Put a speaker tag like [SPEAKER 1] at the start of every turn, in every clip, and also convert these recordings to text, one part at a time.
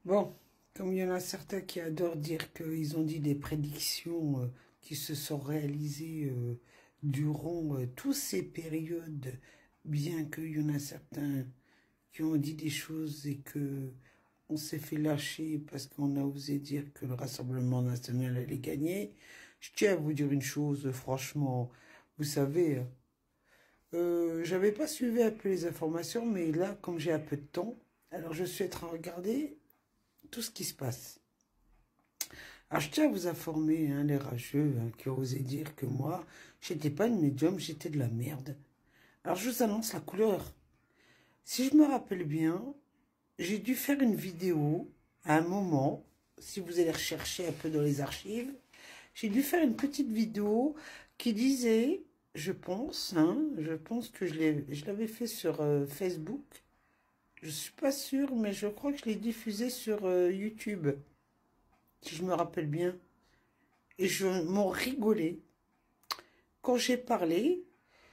[SPEAKER 1] Bon, comme il y en a certains qui adorent dire qu'ils ont dit des prédictions qui se sont réalisées durant toutes ces périodes, bien qu'il y en a certains qui ont dit des choses et que on s'est fait lâcher parce qu'on a osé dire que le Rassemblement national allait gagner. Je tiens à vous dire une chose, franchement, vous savez, j'avais pas suivi un peu les informations, mais là, comme j'ai un peu de temps, alors je suis en train de regarder tout ce qui se passe. Alors, je tiens à vous informer, hein, les rageux qui ont osé dire que moi, j'étais pas une médium, j'étais de la merde. Alors, je vous annonce la couleur. Si je me rappelle bien, j'ai dû faire une vidéo à un moment, si vous allez rechercher un peu dans les archives, j'ai dû faire une petite vidéo qui disait, je pense que je l'avais fait sur Facebook. Je suis pas sûre, mais je crois que je l'ai diffusé sur YouTube, si je me rappelle bien. Et je m'en rigolais quand j'ai parlé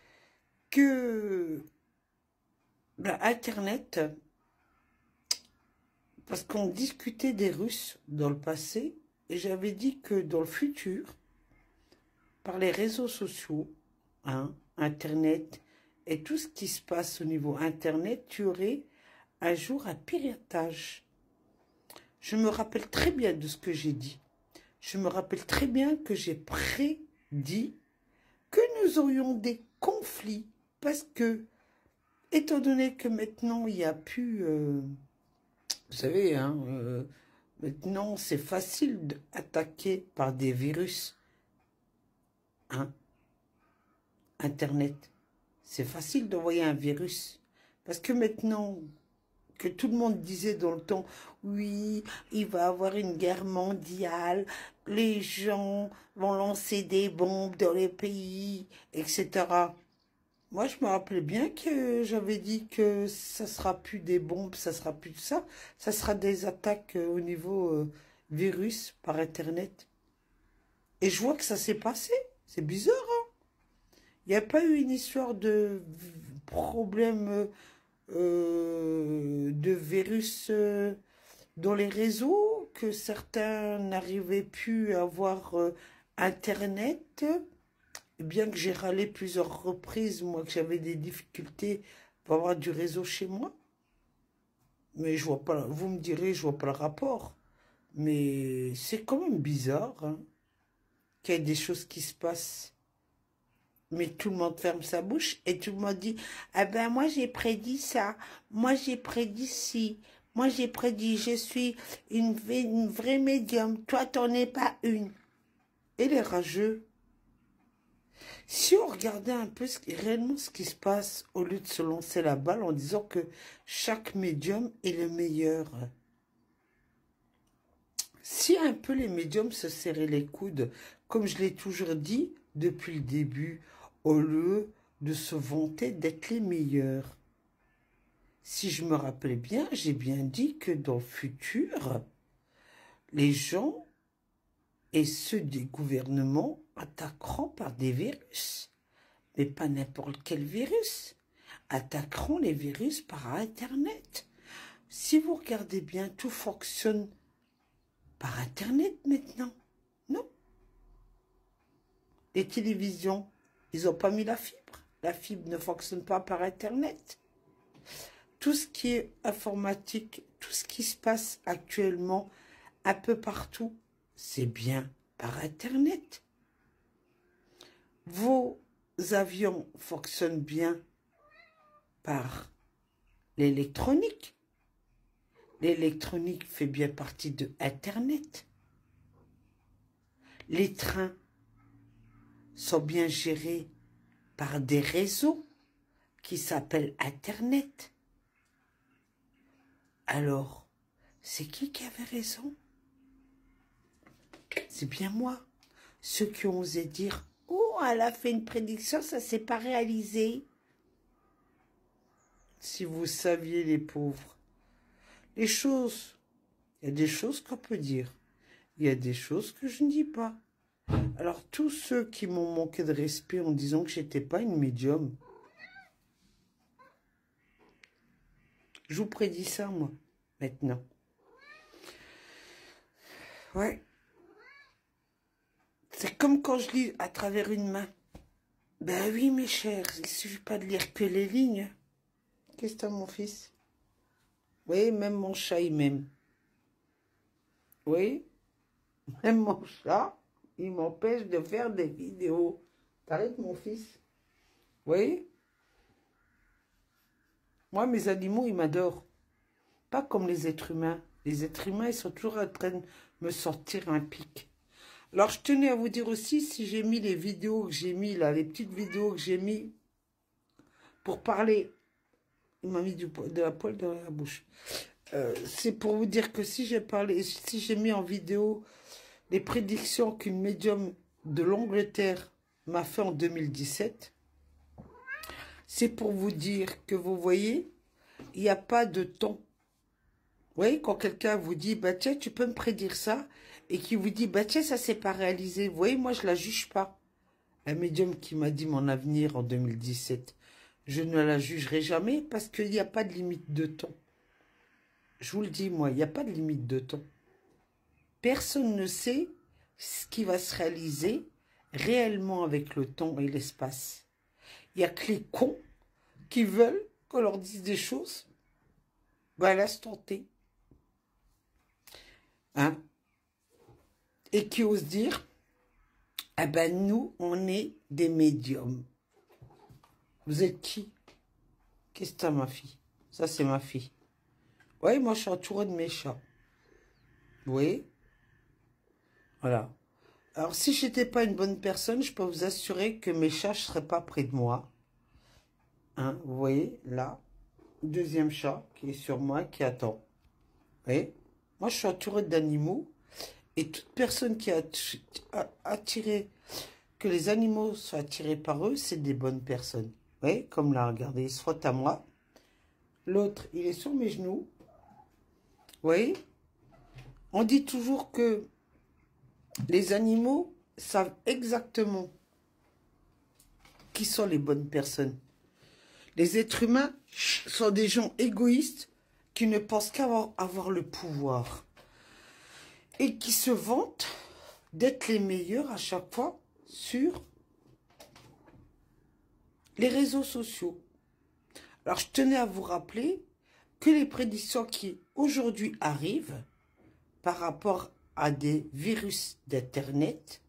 [SPEAKER 1] que Internet, parce qu'on discutait des Russes dans le passé, et j'avais dit que dans le futur, par les réseaux sociaux, Internet, et tout ce qui se passe au niveau Internet, tu aurais un jour un piratage. Je me rappelle très bien de ce que j'ai dit. Je me rappelle très bien que j'ai prédit que nous aurions des conflits parce que, étant donné que maintenant il n'y a plus, vous savez, maintenant c'est facile d'attaquer par des virus, Internet. C'est facile d'envoyer un virus parce que maintenant que tout le monde disait dans le temps, oui, il va y avoir une guerre mondiale, les gens vont lancer des bombes dans les pays, etc. Moi, je me rappelais bien que j'avais dit que ça sera plus des bombes, ça sera plus de ça sera des attaques au niveau virus par Internet. Et je vois que ça s'est passé. C'est bizarre, hein? Il n'y a pas eu une histoire de problème de virus dans les réseaux, que certains n'arrivaient plus à avoir Internet. Bien que j'ai râlé plusieurs reprises, moi, que j'avais des difficultés pour avoir du réseau chez moi. Mais je vois pas, vous me direz, je vois pas le rapport. Mais c'est quand même bizarre, qu'il y ait des choses qui se passent. Mais tout le monde ferme sa bouche et tout le monde dit, ah ben moi j'ai prédit ça, moi j'ai prédit ci, moi j'ai prédit, je suis une vraie médium, toi t'en es pas une. Et les rageux, si on regardait un peu réellement ce qui se passe, au lieu de se lancer la balle en disant que chaque médium est le meilleur, si un peu les médiums se serraient les coudes, comme je l'ai toujours dit depuis le début, au lieu de se vanter d'être les meilleurs. Si je me rappelle bien, j'ai bien dit que dans le futur, les gens et ceux des gouvernements attaqueront par des virus. Mais pas n'importe quel virus. Attaqueront les virus par Internet. Si vous regardez bien, tout fonctionne par Internet maintenant. Non. Les télévisions, ils n'ont pas mis la fibre. La fibre ne fonctionne pas par Internet. Tout ce qui est informatique, tout ce qui se passe actuellement, un peu partout, c'est bien par Internet. Vos avions fonctionnent bien par l'électronique. L'électronique fait bien partie de Internet. Les trains sont bien gérés par des réseaux qui s'appellent Internet. Alors, c'est qui avait raison? C'est bien moi. Ceux qui ont osé dire, oh, elle a fait une prédiction, ça s'est pas réalisé. Si vous saviez, les pauvres. Les choses, il y a des choses qu'on peut dire. Il y a des choses que je ne dis pas. Alors, tous ceux qui m'ont manqué de respect en disant que j'étais pas une médium, je vous prédis ça, moi, maintenant. Ouais. C'est comme quand je lis à travers une main. Ben oui, mes chers, il suffit pas de lire que les lignes. Qu'est-ce que t'as, mon fils? Oui, même mon chat, il m'aime. Oui, même mon chat, il m'empêche de faire des vidéos. T'arrêtes, mon fils? Oui. Moi, mes animaux, ils m'adorent. Pas comme les êtres humains. Les êtres humains, ils sont toujours en train de me sortir un pic. Alors, je tenais à vous dire aussi, si j'ai mis les vidéos que j'ai mis, là, les petites vidéos que j'ai mis pour parler, il m'a mis de la poêle dans la bouche. C'est pour vous dire que si j'ai parlé, si j'ai mis en vidéo les prédictions qu'une médium de l'Angleterre m'a fait en 2017, c'est pour vous dire que vous voyez, il n'y a pas de temps. Vous voyez, quand quelqu'un vous dit, bah tiens, tu peux me prédire ça, et qui vous dit, bah tiens, ça s'est pas réalisé. Vous voyez, moi, je la juge pas. Un médium qui m'a dit mon avenir en 2017, je ne la jugerai jamais parce qu'il n'y a pas de limite de temps. Je vous le dis, moi, il n'y a pas de limite de temps. Personne ne sait ce qui va se réaliser réellement avec le temps et l'espace. Il n'y a que les cons qui veulent qu'on leur dise des choses à l'instant T. Hein? Et qui osent dire, ah ben nous, on est des médiums. Vous êtes qui? Qu'est-ce que t'as, ma fille? Ça, c'est ma fille. Oui, moi, je suis entourée de mes chats. Vous voyez? Voilà. Alors, si je n'étais pas une bonne personne, je peux vous assurer que mes chats ne seraient pas près de moi. Hein, vous voyez, là, deuxième chat qui est sur moi, qui attend. Vous voyez? Moi, je suis entourée d'animaux. Et toute personne qui a attiré, que les animaux soient attirés par eux, c'est des bonnes personnes. Vous voyez, comme là, regardez, il se frotte à moi. L'autre, il est sur mes genoux. Vous voyez? On dit toujours que les animaux savent exactement qui sont les bonnes personnes. Les êtres humains sont des gens égoïstes qui ne pensent qu'à avoir le pouvoir. Et qui se vantent d'être les meilleurs à chaque fois sur les réseaux sociaux. Alors, je tenais à vous rappeler que les prédictions qui aujourd'hui arrivent par rapport à des virus d'Internet,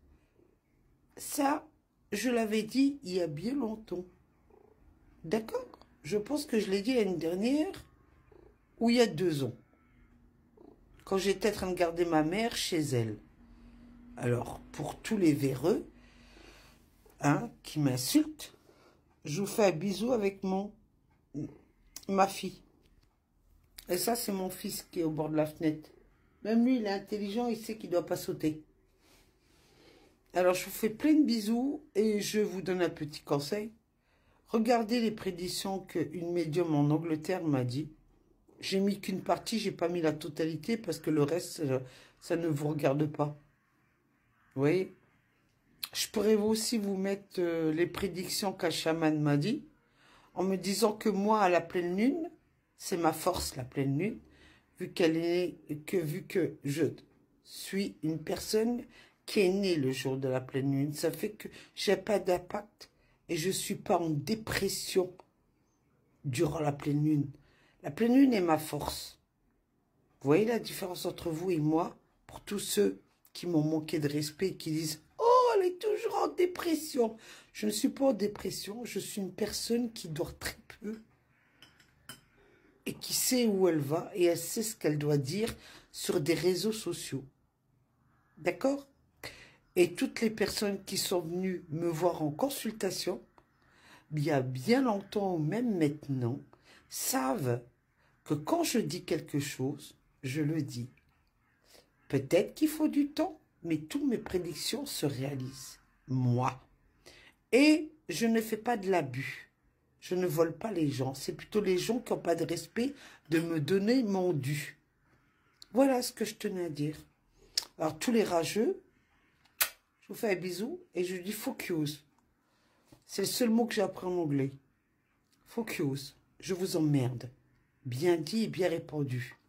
[SPEAKER 1] ça, je l'avais dit il y a bien longtemps. D'accord? Je pense que je l'ai dit l'année dernière ou il y a 2 ans. Quand j'étais en train de garder ma mère chez elle. Alors, pour tous les véreux hein, qui m'insultent, je vous fais un bisou avec ma fille. Et ça, c'est mon fils qui est au bord de la fenêtre. Même lui, il est intelligent, il sait qu'il ne doit pas sauter. Alors, je vous fais plein de bisous et je vous donne un petit conseil. Regardez les prédictions qu'une médium en Angleterre m'a dit. J'ai mis qu'une partie, j'ai pas mis la totalité parce que le reste, ça ne vous regarde pas. Vous voyez? Je pourrais aussi vous mettre les prédictions qu'un chaman m'a dit, en me disant que moi, à la pleine lune, c'est ma force, la pleine lune, vu que je suis une personne qui est née le jour de la pleine lune. Ça fait que j'ai pas d'impact et je suis pas en dépression durant la pleine lune. La pleine lune est ma force. Vous voyez la différence entre vous et moi? Pour tous ceux qui m'ont manqué de respect et qui disent « Oh, elle est toujours en dépression !» Je ne suis pas en dépression, je suis une personne qui dort très peu et qui sait où elle va et elle sait ce qu'elle doit dire sur des réseaux sociaux. D'accord? Et toutes les personnes qui sont venues me voir en consultation, il y a bien longtemps ou même maintenant, savent que quand je dis quelque chose, je le dis. Peut-être qu'il faut du temps, mais toutes mes prédictions se réalisent. Moi. Et je ne fais pas de l'abus. Je ne vole pas les gens. C'est plutôt les gens qui n'ont pas de respect de me donner mon dû. Voilà ce que je tenais à dire. Alors, tous les rageux, je vous fais un bisou et je dis focus. C'est le seul mot que j'ai appris en anglais. Focus. Je vous emmerde. Bien dit et bien répandu.